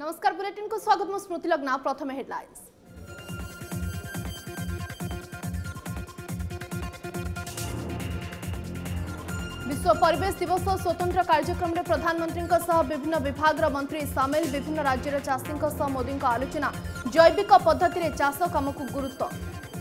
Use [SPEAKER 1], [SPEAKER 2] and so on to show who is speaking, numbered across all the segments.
[SPEAKER 1] नमस्कार बुलेटिन को स्वागत मु स्मृति लग्ना प्रथम हेडलाइंस। विश्व परिवेश दिवस स्वतंत्र कार्यक्रम में प्रधानमंत्री विभिन्न विभाग मंत्री सामिल। विभिन्न राज्यर चाषी मोदी आलोचना। जैविक पद्धति चाष काम को गुरुत्व।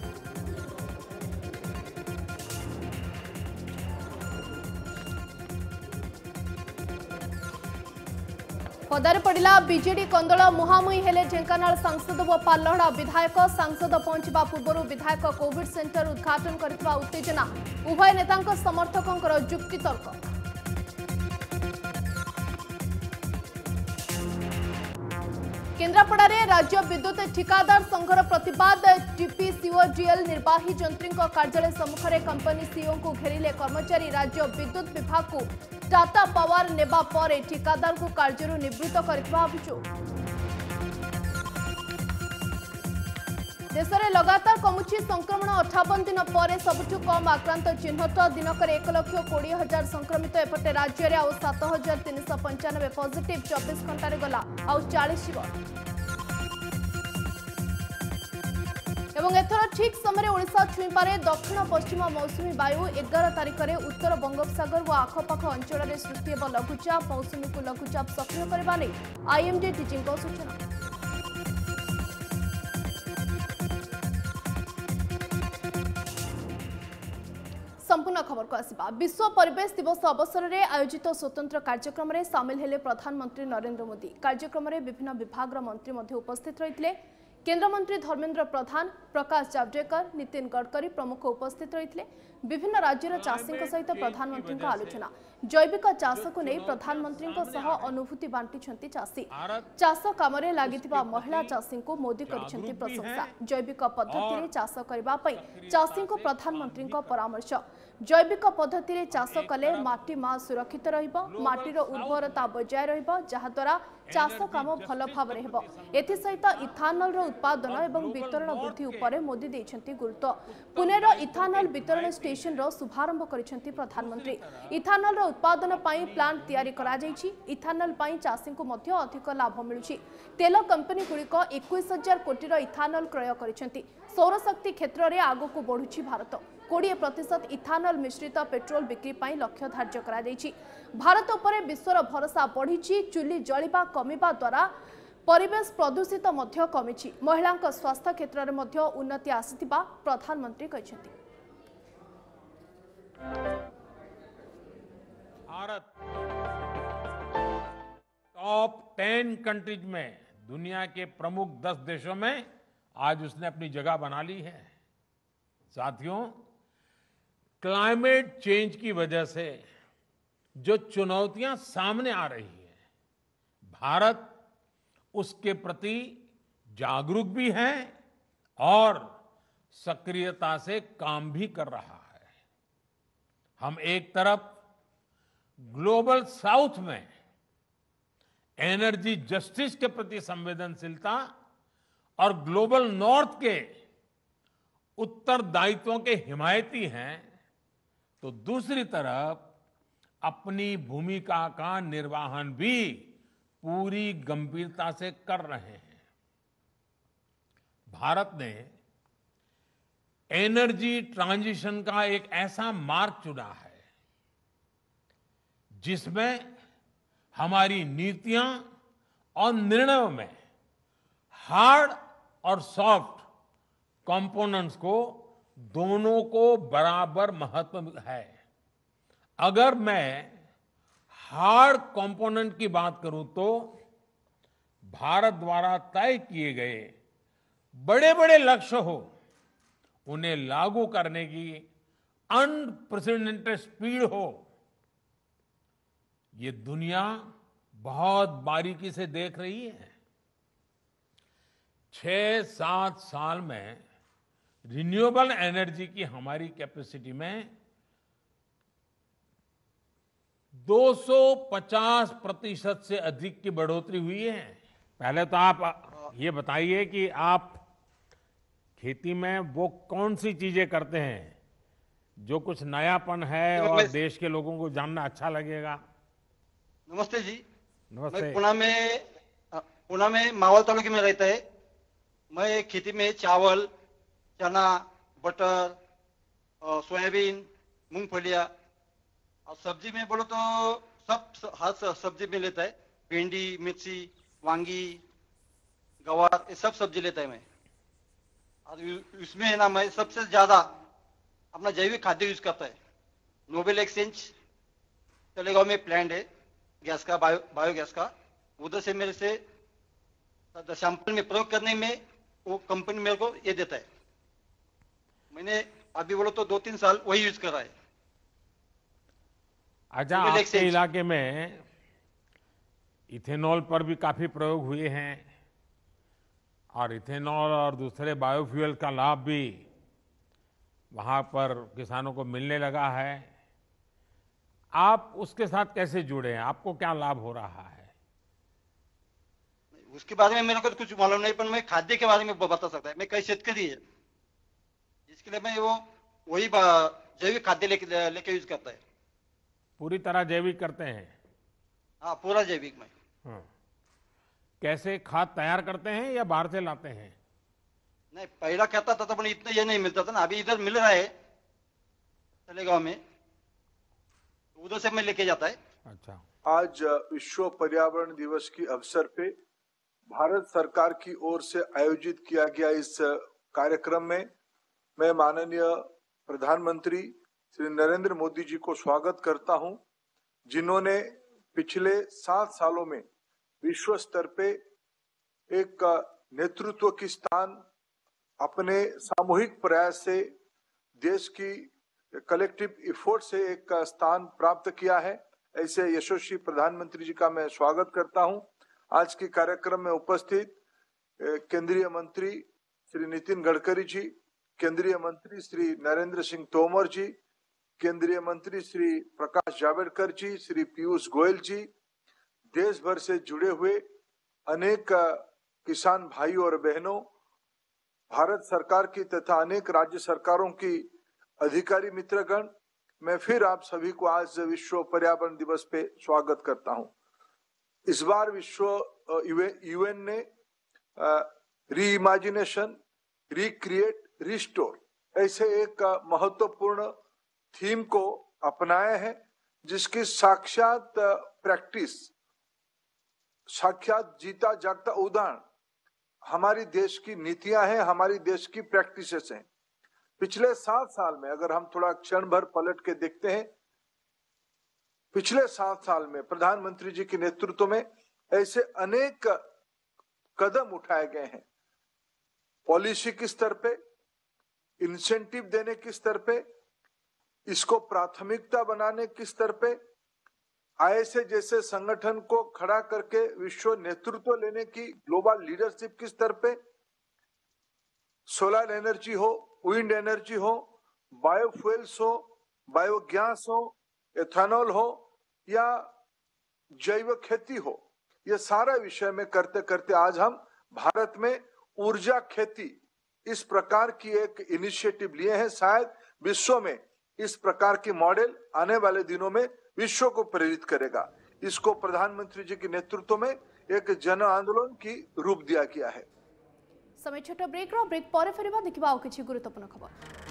[SPEAKER 1] पदार पड़ा बीजेडी कंदल मुहांमुही हेले ढेंकानाल सांसद व पालहड़ा विधायक। सांसद पहुंचा पूर्व विधायक कोविड सेंटर उद्घाटन करथिबा उत्तेजना। उभय नेतांक समर्थकों जुक्तितर्क। केन्द्रापड़ा राज्य विद्युत ठिकादार संघर प्रतिवाद। टीपीसीओडीएल निर्वाही जंत्री कार्यालय सम्मुख में कंपनी सीईओ को घेरिले कर्मचारी। राज्य विद्युत विभाग को टाटा पावर नेबा परे ठिकादार को कार्य निवृत्त करथिबा अभियोग। देश में लगातार कमुची संक्रमण। 58 दिन पर सबुठु कम आक्रांत चिन्हट। दिनक 1,20,000 संक्रमित। एपटे राज्य में आउ 7,395 पॉजिटिव। 24 घंटे गला आउ 40 जीव। एवं एथर ठीक समय ओडिशा छुईपारे दक्षिण पश्चिम मौसुमी वायु। 11 तारिख में उत्तर बंगोपसागर और आखपाख अंचल में सृष्टि हो लघुचाप। मौसुमी को लघुचाप सक्रिय करने आईएमडी टीचिंग सूचना। संपूर्ण खबर को आसिबा। विश्व परिवेश दिवस अवसर में आयोजित स्वतंत्र कार्यक्रम में सामिल हेले प्रधानमंत्री नरेंद्र मोदी। कार्यक्रम में विभिन्न विभाग मंत्री उपस्थित रही। केंद्र मंत्री धर्मेंद्र प्रधान, प्रकाश जावड़ेकर, नितिन गडकरी प्रमुख उपस्थित रही। विभिन्न राज्यर चाषी सहित प्रधानमंत्री आलोचना। जैविक चाष को नहीं प्रधानमंत्री अनुभूति बांटी चाषी। चाष काम लगी महिला चाषी को मोदी करिसेंति प्रशंसा। जैविक पद्धति चाष करने चाषी को प्रधानमंत्री परामर्श। जैविक पद्धति चाष कले माटी मां सुरक्षित माटीर उर्वरता बजाय रहा चाष काम भल भाव एसहित इथानल उत्पादन और वितरण वृद्धि उपर मोदी देछंती गुरुत्व। पुणेर इथानल वितरण स्टेशन रो शुभारंभ करिसेंती प्रधानमंत्री। इथानल उत्पादन पाई प्लांट तैयारी करा जायछि। इथानल पाई चाषी को मध्य अधिक लाभ मिलुछि। तेल कंपनी गुड़िक 21,000 कोटी इथानल क्रय करिसेंती। सौरशक्ति क्षेत्र में आगक बढ़ुछि भारत। 20% इथानल मिश्रित पेट्रोल बिक्री पाई लक्ष्य धार्य करा जायछि। भारत उपर विश्वर भरोसा बढ़िछि। चुली जलिबा कमिबा द्वारा परिवेश प्रदूषित मध्य कमिछि। महिला स्वास्थ्य क्षेत्र में मध्य उन्नति आसिथिबा प्रधानमंत्री कहछन्ति।
[SPEAKER 2] भारत टॉप 10 कंट्रीज में दुनिया के प्रमुख 10 देशों में आज उसने अपनी जगह बना ली है। साथियों, क्लाइमेट चेंज की वजह से जो चुनौतियां सामने आ रही है, भारत उसके प्रति जागरूक भी है और सक्रियता से काम भी कर रहा है। हम एक तरफ ग्लोबल साउथ में एनर्जी जस्टिस के प्रति संवेदनशीलता और ग्लोबल नॉर्थ के उत्तरदायित्वों के हिमायती हैं, तो दूसरी तरफ अपनी भूमिका का निर्वहन भी पूरी गंभीरता से कर रहे हैं। भारत ने एनर्जी ट्रांजिशन का एक ऐसा मार्ग चुना है जिसमें हमारी नीतियां और निर्णयों में हार्ड और सॉफ्ट कंपोनेंट्स को दोनों को बराबर महत्व है। अगर मैं हार्ड कंपोनेंट की बात करूं तो भारत द्वारा तय किए गए बड़े बड़े लक्ष्य हो, उन्हें लागू करने की अनप्रेसिडेंटेड स्पीड हो, ये दुनिया बहुत बारीकी से देख रही है। 6-7 साल में रिन्यूएबल एनर्जी की हमारी कैपेसिटी में 250% से अधिक की बढ़ोतरी हुई है। पहले तो आप ये बताइए कि आप खेती में वो कौन सी चीजें करते हैं जो कुछ नयापन है और देश के लोगों को जानना अच्छा लगेगा।
[SPEAKER 3] नमस्ते जी।
[SPEAKER 2] नमस्ते।
[SPEAKER 3] मैं पुणे में पुणे में मावल तालुके में रहता है। मैं खेती में चावल, चना, बटर, सोयाबीन, मूंगफलियाँ और सब्जी में बोलो तो हर सब्जी में लेता है। भिंडी, मिर्ची, वांगी, गवार, ये सब सब्जी लेता है मैं। और इसमें है ना, मैं सबसे ज्यादा अपना जैविक खाद्य यूज करता है। नोबेल एक्सचेंज तलेगांव में प्लांट है गैस का, बायोगैस का। उधर से मेरे से सैंपल में प्रयोग करने में वो कंपनी मेरे को ये देता है। मैंने अभी बोलो तो 2-3 साल वही यूज करा है।
[SPEAKER 2] अच्छा, आपके इलाके में इथेनॉल पर भी काफी प्रयोग हुए हैं और इथेनॉल और दूसरे बायोफ्यूल का लाभ भी वहां पर किसानों को मिलने लगा है। आप उसके साथ कैसे जुड़े हैं? आपको क्या लाभ हो रहा है?
[SPEAKER 3] उसके बारे में मेरे को तो कुछ मालूम नहीं, पर मैं खाद्य के बारे में बता सकता है। मैं कई शेतकरी है जिसके लिए मैं वो वही जैविक खाद्य लेके यूज करता है।
[SPEAKER 2] पूरी तरह जैविक करते हैं?
[SPEAKER 3] हाँ, पूरा जैविक में।
[SPEAKER 2] कैसे खाद तैयार करते हैं या बाहर से लाते हैं?
[SPEAKER 3] नहीं, पहला कहता था तो इतना ये नहीं मिलता था ना। अभी इधर मिल रहा है तलेगांव में, उधर से मैं लेके जाता है।
[SPEAKER 2] अच्छा,
[SPEAKER 4] आज विश्व पर्यावरण दिवस की अवसर पे भारत सरकार की ओर से आयोजित किया गया इस कार्यक्रम में मैं माननीय प्रधानमंत्री श्री नरेंद्र मोदी जी को स्वागत करता हूं, जिन्होंने पिछले 7 सालों में विश्व स्तर पे एक नेतृत्व की स्थान अपने सामूहिक प्रयास से, देश की कलेक्टिव एफर्ट से एक स्थान प्राप्त किया है। ऐसे यशस्वी प्रधानमंत्री जी का मैं स्वागत करता हूं। आज के कार्यक्रम में उपस्थित केंद्रीय मंत्री श्री नितिन गडकरी जी, केंद्रीय मंत्री श्री नरेंद्र सिंह तोमर जी, केंद्रीय मंत्री श्री प्रकाश जावड़ेकर जी, श्री पीयूष गोयल जी, देश भर से जुड़े हुए अनेक किसान भाई और बहनों, भारत सरकार की तथा अनेक राज्य सरकारों की अधिकारी मित्रगण, मैं फिर आप सभी को आज विश्व पर्यावरण दिवस पे स्वागत करता हूं। इस बार यूएन ने रीइमेजिनेशन, रिक्रिएट, रिस्टोर ऐसे एक महत्वपूर्ण थीम को अपनाया है, जिसकी साक्षात प्रैक्टिस, साक्षात जीता जागता उदाहरण हमारी देश की नीतियां हैं, हमारी देश की प्रैक्टिसेस हैं। पिछले 7 साल में अगर हम थोड़ा क्षण भर पलट के देखते हैं, पिछले 7 साल में प्रधानमंत्री जी के नेतृत्व में ऐसे अनेक कदम उठाए गए हैं। पॉलिसी के स्तर पे, इंसेंटिव देने के स्तर पे, इसको प्राथमिकता बनाने के स्तर पे, आईएसए जैसे संगठन को खड़ा करके विश्व नेतृत्व लेने की ग्लोबल लीडरशिप के स्तर पे, सोलर एनर्जी हो, विंड एनर्जी हो, बायोफ्यूल्स हो, बायोगैस हो, एथेनॉल हो या जैव खेती हो, ये सारा विषय में करते करते आज हम भारत में ऊर्जा खेती इस प्रकार की एक इनिशिएटिव लिए हैं। शायद विश्व में इस प्रकार की मॉडल आने वाले दिनों में विश्व को प्रेरित करेगा। इसको प्रधानमंत्री जी के नेतृत्व में एक जन आंदोलन की रूप दिया गया है।
[SPEAKER 1] समय छोट ब्रेक पर फेरिबा, देखिबा आउ किछि गुरुत्वपूर्ण खबर।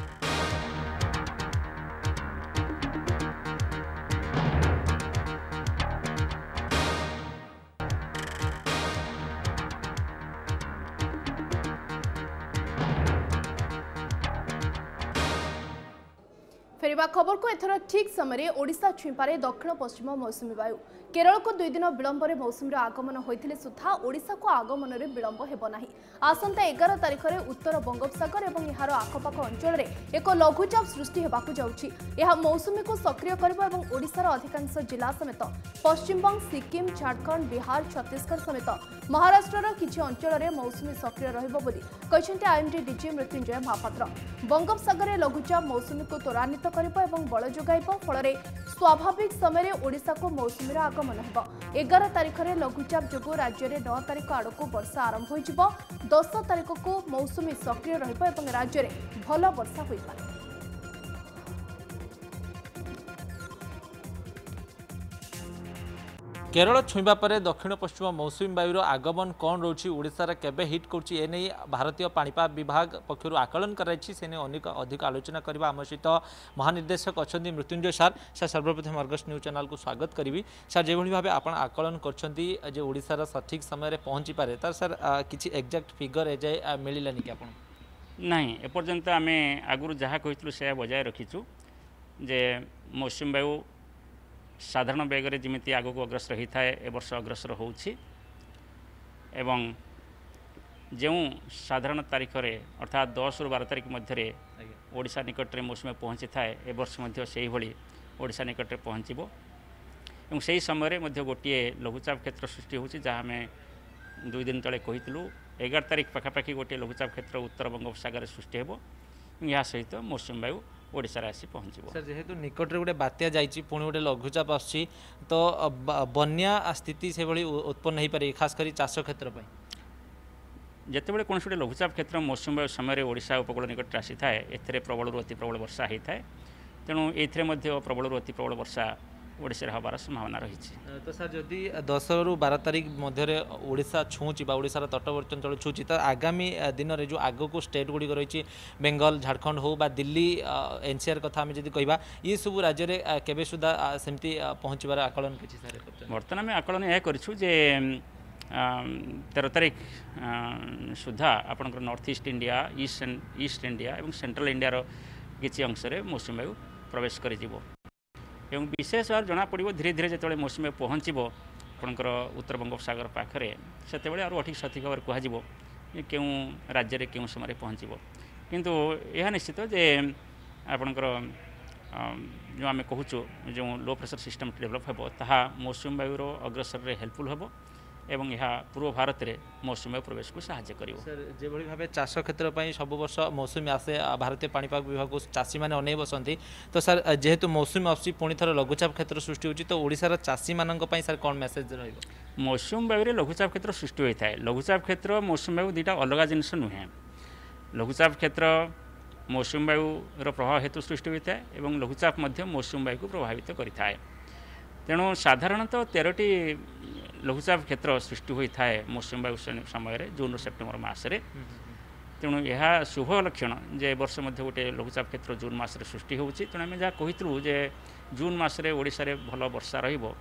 [SPEAKER 1] फेरिबा खबर को एथर ठीक समय ओडिशा छुईपारे दक्षिण पश्चिम मौसुमी वायु। केरल को 2 दिन विलंब मौसुमी आगमन होते सुधा ओडिशा को आगमन में विलंब हेबना। आसंता 11 तारिख में उत्तर बंगोपसागर और यार आखपाख अंचल में एक लघुचाप सृष्टि होगाकू जाउछि। यह मौसुमी को सक्रिय करिबा एवं ओडिशार अधिकांश जिला समेत पश्चिमबंग, सिक्किम, झारखंड, बिहार, छत्तीसगढ़ समेत महाराष्ट्र किछि अंचल में मौसुमी सक्रिय रहिबो बोली कहिसेंति आईएमडी डीजी मृत्युंजय महापात्र। बंगोपसागर में लघुचाप मौसुमी को त्वरान्वित करिबो एवं बल जोगाइबो, फल स्वाभाविक समय ओडिशा को मौसुमी आगमन हेबो। 11 तारिख में लघुचाप जोगु राज्य में 9 तारिख आड़क वर्षा आरंभ हो 10 तारिख को मौसुमी सक्रिय रहिबो एवं राज्य में भल वर्षा होई पारे।
[SPEAKER 5] केरल छुईबा परे दक्षिण पश्चिम मौसुमी वायुर आगमन कौन रोची ओडिशार केबे हिट करुच्ची एने भारतीय पाणीपाग विभाग पक्षर आकलन कराई से अधिक आलोचना करबा आम सहित महानिर्देशक अच्छा मृत्युंजय सार सर सर्वप्रथम अर्गस न्यूज चैनल को स्वागत करी सर जो भाव आप आकलन कर ओडिशार सठिक समय पहुँची पारे तार सर किसी एक्जाक्ट फिगर एजाए मिललानी कि आप
[SPEAKER 6] नहीं एपर्यंत आम आगु जहाँ कही से बजाय रखीचु जे मौसुमी वायु साधारण बेगर जमी आग को अग्रसर होता है ए वर्ष अग्रसर होउछि एवं जो साधारण तारीख रे अर्थात 10 रु 12 तारीख मध्य ओडिशा निकट में मौसुमी पहुँची थाए ए वर्ष से भली ओडिशा निकट में पहुँचब एवं से समय मध्य गोटे लघुचाप क्षेत्र सृष्टि होछि जहाँ आम 2 दिन तले कहीलु 11 तारीख पाखापाखि गोटे लघुचाप क्षेत्र उत्तर बंगोपसागर सृष्टि हो या सहित मौसुमी वायु ओडिशा आसी पहुँचब
[SPEAKER 5] सर जेहेतु निकट में गोटे बात्या जाइए पुणी गोटे लघुचाप आसी तो बन्या स्थिति से भली उत्पन्न हो पारे खास कर चाष क्षेत्र
[SPEAKER 6] जितेबाला कौन गोटे लघुचाप क्षेत्र मौसुमी वायु समय ओडिशा उपकूल निकट आसी थाए एथिरे प्रबल अति प्रबल वर्षा होता है तेणु ये प्रबल अति प्रबल वर्षा ओडिशा हबार संभावना रही
[SPEAKER 5] तो सर जदि 10 रु 12 तारीख मध्य ओडिशा छुँची ओडिशार तटवर्ती अंचल छुँची तो आगामी दिन में जो आग को स्टेट गुड़िक रही बेंगल झारखंड हो बा दिल्ली एनसीआर कथा आम जब कह ये सब राज्य में केबे सुधा सेमती पहुँचबार आकलन किसी सर
[SPEAKER 6] बर्तमान आम आकलन यह करूँ जे 13 तारीख सुधा आपंकर north east India east India और सेंट्रल इंडिया किसी अंश मौसुमी वायु प्रवेश कर एवं विशेष भाव जना पड़ो धीरे धीरे जो मौसुमी पहुँचब आपंकर उत्तर बंगोपसागर पाखे से अधिक सठिक भाव कह क्यों राज्य में क्यों समय पहुँचब किंतु यह निश्चित जे आपंकर जो आम कहूँ जो लो प्रेशर सिस्टम डेभलप हो ताहा मौसुमी वायुर अग्रसर हेल्पफुल हम एवं यह पूर्व भारत में मौसुमी प्रवेश को साहाय्य करिवो
[SPEAKER 5] सर जो भाव चाष क्षेत्र सब वर्ष मौसुमी आसे भारतीय पाणीपाग विभाग को चाषी मैंने अनै बसंती तो सर जेहेतु मौसुमी आसी पुणी थर लघुचाप क्षेत्र सृष्टि होती तो ओडिशार चाषी मानी सर कौन मेसेज रही
[SPEAKER 6] मौसुमी वायु लघुचाप क्षेत्र सृष्टि होता है लघुचाप क्षेत्र मौसुमी वायु दुईटा अलग जिनस नुहे लघुचाप क्षेत्र मौसुमी वायुर प्रभाव हेतु सृष्टि होता है और लघुचाप मौसुमी वायु को प्रभावित करता है तेणु साधारणतः 13टी लघुचाप क्षेत्र सृष्टि होता है मौसुमी वायु समय जून रु सेप्टेम्बर मसरे तेणु यह शुभ लक्षण जे वर्ष मध्य गोटे लघुचाप क्षेत्र जून मसरे सृष्टि होती तेणु आम जहाँ कहीलु जे जून मसरे ओडिशा रे भल वर्षा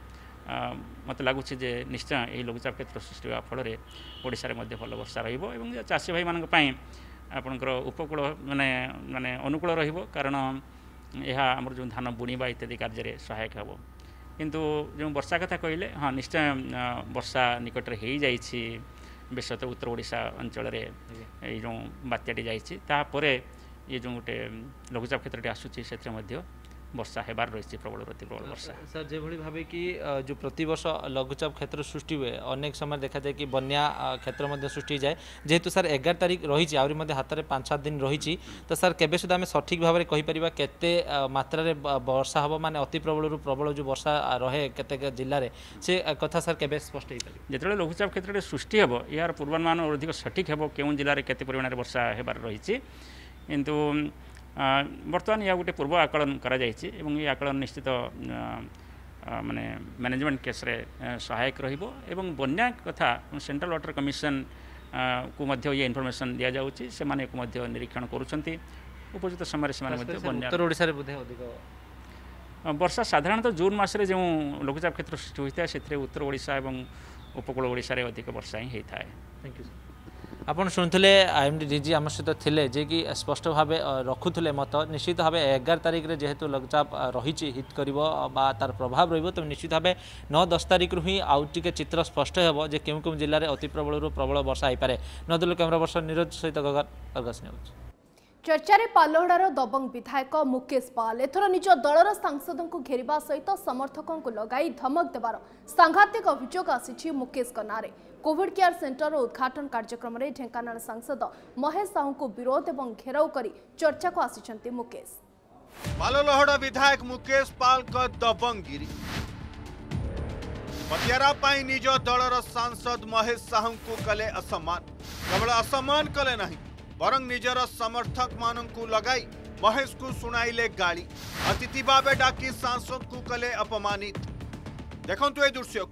[SPEAKER 6] मत लगुच निश्चय यही लघुचाप क्षेत्र सृष्टि होगा फल ओडिशा रे मध्य भल वर्षा रही चाषी भाई मानी आपणकर उपकूल माने माने अनुकूल रहिबो कारण यह आमर जो धान बुणवा इत्यादि कार्य सहायक हो किंतु जो वर्षा कथा कहले हाँ निश्चय वर्षा निकट में हो जाइए विशेषत उत्तर ओडिशा अंचल ये जो बात्याटी जापर ये जो गोटे लघुचाप क्षेत्र आसूसी से वर्षा हेबार रही प्रबल अति प्रबल वर्षा
[SPEAKER 5] सर जो भाव कि जो प्रतिवर्ष लघुचाप क्षेत्र सृष्टि हुए अनेक समय देखा जाए कि बन्या क्षेत्र सृष्टि जाए जेहेतु सर 11 तारीख रही आहरी हाथ में 5-7 दिन रही तो सर केबे सुधा आम सठिक भाव में कहीपर केते मात्रा वर्षा हम माने अति प्रबल रु प्रबल जो वर्षा रहे केते जिले में से कथा सर केबे स्पष्ट हो पारे
[SPEAKER 6] जो लघुचाप क्षेत्र सृष्टि हम यार पूर्वानुमान अधिक सठिक हो क्यों जिले में केते परिमाण वर्षा हेबार रही किंतु बर्तमान या गोटे पूर्व आकलन करा जायछि एवं ये आकलन निश्चित माने मैनेजमेंट केस रे सहायक रहिबो एवं बन्या कथा सेंट्रल वाटर कमिशन को मध्य ये इनफॉरमेशन दिया जाउछि से माने को मध्य निरीक्षण करूछंती उपयुक्त समय से माने मध्य बन्या
[SPEAKER 5] उत्तर ओडिसा रे बुधे अधिक
[SPEAKER 6] वर्षा साधारणतः जून मासरे जो लघुचाप क्षेत्र सृष्टि होता है से उत्तर ओडिशा एवं उपकूल ओडिशा रे अधिक वर्षा ही होता है
[SPEAKER 5] थैंक यू आपन शुणुले आईएमडी डीजी आम सहित थे जे कि स्पष्ट भाव रखुले मत निश्चित भाव 11 तारीख रे जेहेतु लघुचाप रही हिट कर तार प्रभाव रही तो निश्चित भाव 9-10 तारीख रु ही आउ टिके चित्र स्पष्ट हो जे केउं केउं जिले में अति प्रबल रु प्रबल वर्षा हो पारे नदुल कैमरा पर्सन नीरज सहित गगर अर्गस न्यूज
[SPEAKER 1] चर्चा रे पालहड़ार दबंग विधायक मुकेश पाल एथर निज दलर सांसदों को घेरिबा सहित समर्थकों को लगाई धमक देवार सांघातिक अभियोग आसी मुकेश नारे कोविड केयर सेंटर उद्घाटन कार्यक्रम में ढेंकानाल सांसद महेश साहू को विरोध और घेराव कर चर्चा को आसी मुकेश
[SPEAKER 7] पाललहड़ विधायक मुकेश पाल का दबंगगिरी पतियारा पाई निज दलर सांसद महेश साहू को कले असम्मान केवल असम्मान कले नहीं बरं निजर समर्थक मानू लगाई महेश को सुनाइले गाली अतिथि भावे डाकी सांसद को कले अपमानित देखंतु ए दृश्य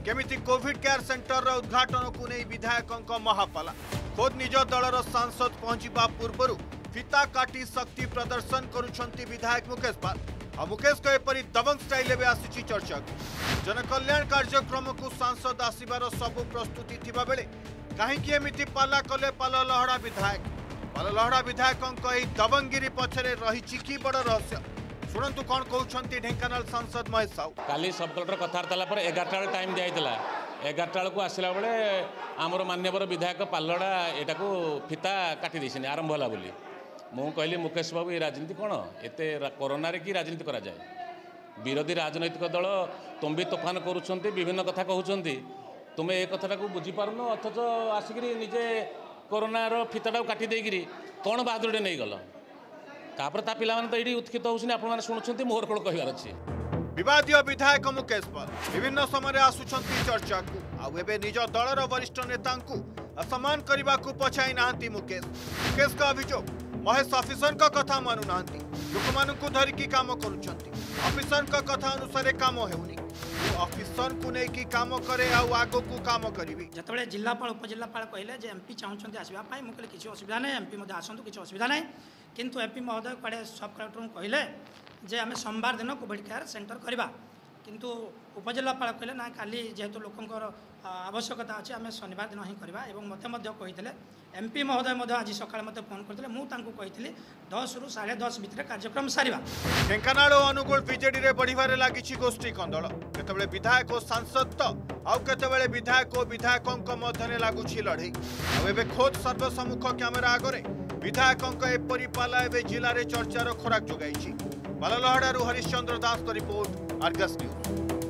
[SPEAKER 7] केमिति कोविड केयर सेंटर उद्घाटन को नहीं विधायकों महापाला खोद निज दलर सांसद पहुंचा पूर्व फिता काटी शक्ति प्रदर्शन करुछंती विधायक मुकेश पाल और मुकेश को एपरी दबंग स्टाइल में आसी चर्चा को जनकल्याण कार्यक्रम को सांसद आसबार सबु प्रस्तुति थिबा बेले कहीं एमती पाला कले पाललहड़ा विधायकों दबंगिरी पछरे रही कि बड़ रहस्य शुणु कौन कहते ढेंकानाल सांसद महेश साहू
[SPEAKER 8] काली सब दलर कथबार्ता पर 11टा टाइम दिया 11टा को आसला बेले आमर मान्यवर विधायक पालड़ा यहाँ को फिता काटी देछन आरंभ होला बोली मु कहली मुकेश बाबू ये राजनीति कौन एत कोरोना की राजनीति करा जाए विरोधी राजनैतिक दल तुम भी तोफान करुँच विभिन्न कथा कहते तुम्हें ए कथा को बुझीपारन अथच आसिक निजे कोरोनार फिताटा काटी देकरी कौन बहादुर नहीं गल तापर ता पिला तो ये उत्थित होने आप शुणुंट मोर कौन कहबार अच्छे
[SPEAKER 7] विवादीय विधायक मुकेश पाल विभिन्न समय आसुंच चर्चा को आबे निज दलर वरिष्ठ नेता असम्मान करने को पछाई ना मुकेश का अभियोग महेश ऑफिसर का कथा मानु ना लोक मानू धरिकी काम करफिसर का कथा अनुसार काम होनी ऑफिसर को लेकिन काम करे आग को काम करी
[SPEAKER 9] जिते जिलापाल उपजिलापाल कहले एमपी चाहते आसवाई मुझे किसी असुविधा ना एमपी आसतु किसी असुविधा ना किंतु एमपी महोदय कड़े सब कलेक्टर कहले जे आम सोमवार दिन कोविड केयर सेंटर करवा किंतु उपजिलापाल कहले ना काली जेहेतु लोकंर आवश्यकता अच्छे आम शनिवार दिन ही करवा मत कही एमपी महोदय आज सकाଳେ मत फोन करते मुझे 10 ରୁ 10:30 भितर कार्यक्रम सारिबा
[SPEAKER 7] ढेंकानाल और अनुगुल बीजेडी रे बढ़िबारे लागिछि गोष्ठी कंदल केतबेले विधायक और सांसद तो आउ केतबेले विधायक और विधायकों मध्यरे लागुछि लड़ई आ एबे खोद सर्वसम्मुख कैमेरा आगरे विधायकों एपरी पाला एबे जिला रे चर्चार खोराक जोगाइछि बाललहड़ारू हरिश्चंद्र दास का रिपोर्ट आर्गस न्यूज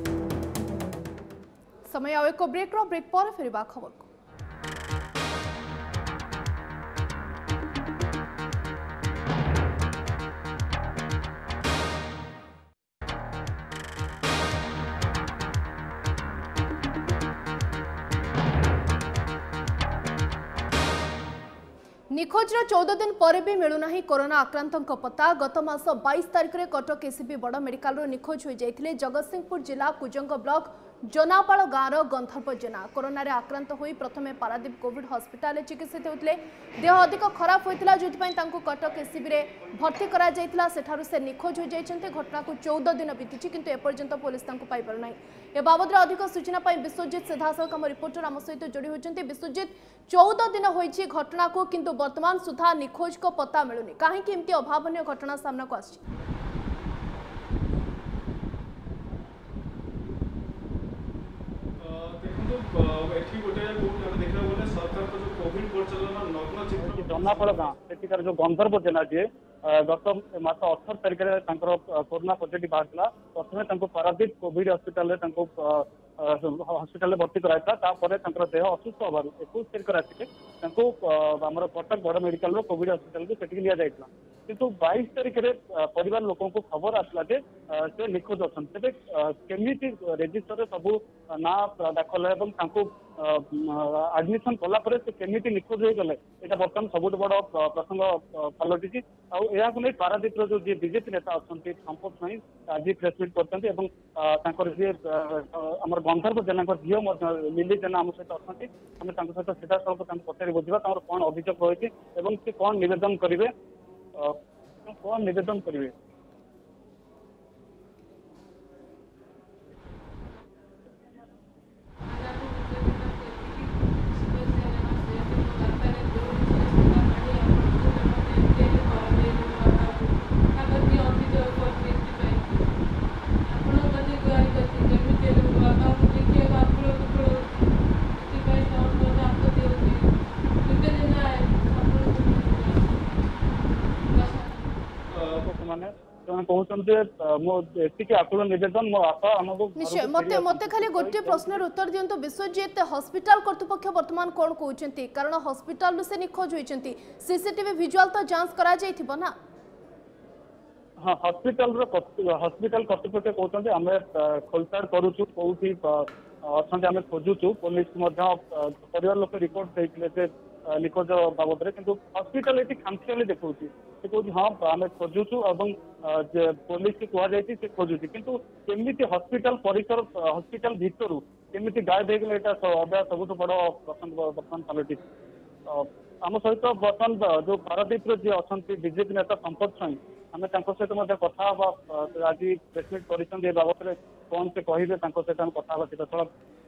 [SPEAKER 1] समय आउ एक ब्रेक पर फेरबा खबर को निखोजर 14 दिन पर भी मिलूना कोरोना आक्रांतों पता गत मास 22 तारिख में कटक एसीबी बड़ मेडिकल निखोज हो जाते जगतसिंहपुर जिला कुजंग ब्लॉक जनापाल गाँवर गंधर्व जेना कोरोना आक्रांत हो प्रथम पारादीप कोविड हस्पिटाल चिकित्सित होते देह अधिक खराब होता जो कटक एसीबी भर्ती कर से निखोज हो जाते घटना को 14 दिन बीती किंतु एपर्यंत पुलिस पाई पारना ए बाबद अधिक सूचना विश्वजित सीधासख आम रिपोर्टर आम सहित जोड़ी होती विश्वजित 14 दिन होती घटना को किंतु वर्तमान सुधा निखोज को पता मिलूनी कहीं अभावन घटना सामना को आसी
[SPEAKER 10] जनापाल गाँव से जो गंधर्व जेना जी गत मास 18 तारिख में कोरोना पॉजिटिव बाहर प्रथम पारादीप कोविड हस्पिटाल हस्पिटाल भर्ती कराइला देह असुस्थ हबार 21 तारिख आसिके कटक बड़ मेडिकल कोविड हस्पिटाल को सेटिक लिया जाइला किंतु 22 तारिख में परिवार लोकों को खबर आसला जे से निखोज अच्छा तेरे केमिति रेजिस्टर सब ना दाखल है एडमिशन कलापर से केमिति निखोज हो गले यहाँ बर्तमान सबुठ बड़ प्रसंग पलटि नहीं पारादीप जो जी बीजेपी नेता अच्छा संपत स्वाई आज प्रेसमिट कर गंधर्व जेना झील लिली जेना आम सहित अच्छा आम सहित सीधा सड़क पचारि बुझा कौन अभियोग रही है कौन निवेदन करेंगे कौन निवेदन करेंगे
[SPEAKER 1] निश्चय मत खाली गोटे प्रश्न उत्तर दिंतु विश्वजित हॉस्पिटल कर्तृपक्ष वर्तमान कौन कहते कारण हॉस्पिटल से निखोज होती सीसीटीवी विजुअल तो जांच करा जाइथिबो ना
[SPEAKER 10] हाँ हॉस्पिटल कर्तृपक्ष कहते आम खोलताड़ करुचु कौटी अच्छा आम खोजुचु पुलिस परिवार लोक रिपोर्ट देते निखोज बाबद किंतु हॉस्पिटल ये खामखियाली देखा से कहूँ हाँ आम खोजुचु पुलिस की कहुई से खोजुची किंतु केमिति हॉस्पिटल परिसर हॉस्पिटल भितर केमिति गायब हो गले अभ्यास सबुठ बड़ प्रसंग बर्तमान पलटि आम सहित बर्तमान जो पारादीप जी अच्छा बीजेपी नेता संपत स्वाई आम सहित कथा आज प्रेसमिट कर बाबद में कौन से कहे सहित कथा सीधासल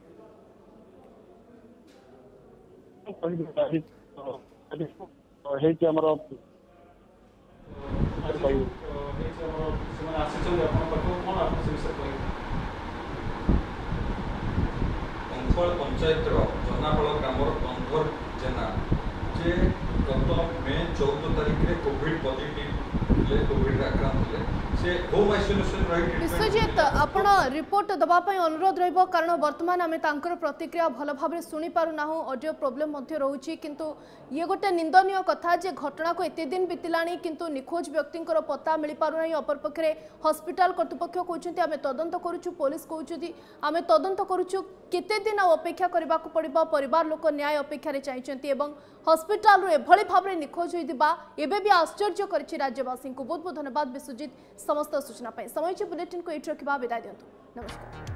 [SPEAKER 11] पंचायत जनाफल ग्राम कंधर जेना जे गत मे 14 तारिख में कोविड पॉजिटिव कोविड आक्रांत से होम आइसोलेशन रही
[SPEAKER 1] विश्वजीत आपण रिपोर्ट दबा पई अनुरोध रहइबो कारण वर्तमान आमे तांकर प्रतिक्रिया भल भाबरे सुनी पारु नाहु ऑडियो प्रॉब्लम मध्ये रहउची किंतु ये गोटे निंदनीय कथा जे घटना को एते दिन बितिलाणी किंतु निखोज व्यक्तिंकर पता मिली पारु नाही अपर पखरे हॉस्पिटल कर्तृपक्ष कहउछन्ती आमे तदंत करूछु पुलिस कहउछन्ती आमे तदंत करूछु केते दिन अपेक्षा करबा को पड़िबो परिवार लोक न्याय अपेक्षा रे चाहिचन्ती एवं हॉस्पिटल रो एभली भाबरे निखोज होइदिबा एबे भी आश्चर्य करछि राज्यवासी को बहुत बहुत धन्यवाद विश्वजीत समस्त सूचना पाई समय बुलेटिन को एट रखा विदाय दिंतु नमस्कार।